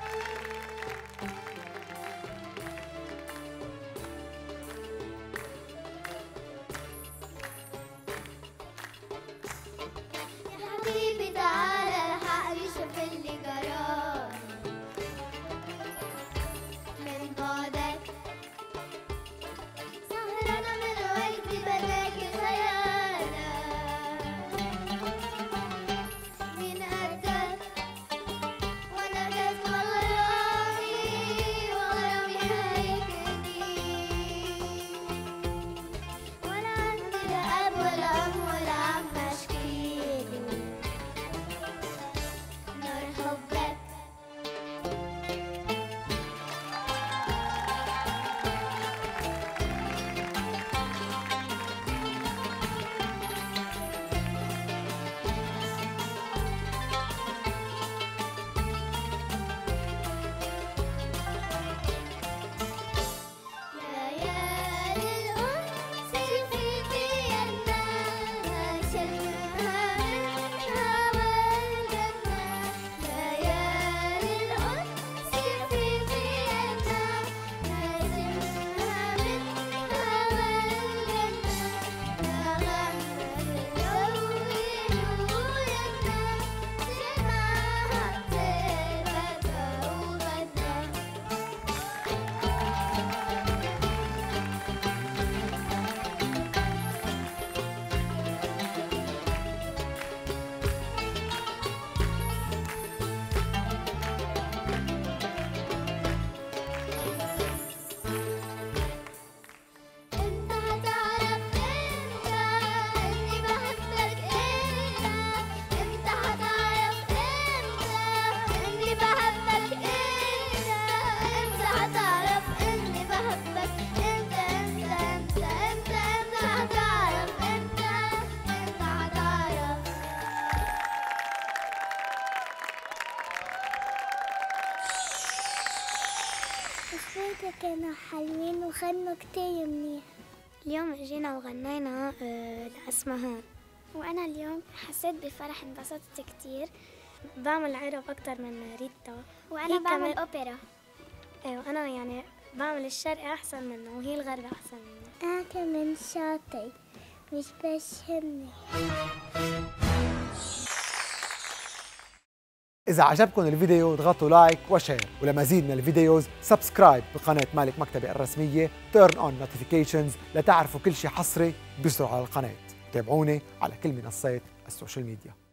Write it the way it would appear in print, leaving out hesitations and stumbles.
حبيبي تعالى الحقني شوف اللي جرالي من بعدك، سهرانة من وقتي بلاقي خيالك، مين قدك وانا كاتمة غرامي وغرامي هيجني، ولا عندي لا اب ولا ام ولا عم اشكيله نار حبك. ليالي الأنس في ديارنا شلها من هوا الجنة، ليالي الأنس في ديارنا شلها من هوا الجنة، نغمة الجو نورنا سمعها بتربة وغنى. انت هتعرف امتى اني بحبك انت، انت هتعرف امتى اني بحبك انت، انت هتعرف اني بحبك انت، انت هتعرف امتى، انت هتعرف. الصوت كانوا حلوين وغنوا كتير منيح. اليوم اجينا وغنينا لأسمهان، وأنا اليوم حسيت بفرح، انبسطت كتير. بعمل عرب أكتر من ريتا، وأنا بعمل أوبرا. وأنا يعني بعمل الشرق أحسن منه وهي الغرب أحسن منه. أنا كمان شاطر مش بشهمني. إذا عجبكم الفيديو اضغطوا لايك وشير، ولمزيد من الفيديوز سبسكرايب بقناة مالك مكتبي الرسمية، تيرن اون نوتيفيكيشنز لتعرفوا كل شيء حصري بيصدر على القناة. تابعوني على كل منصات السوشيال ميديا.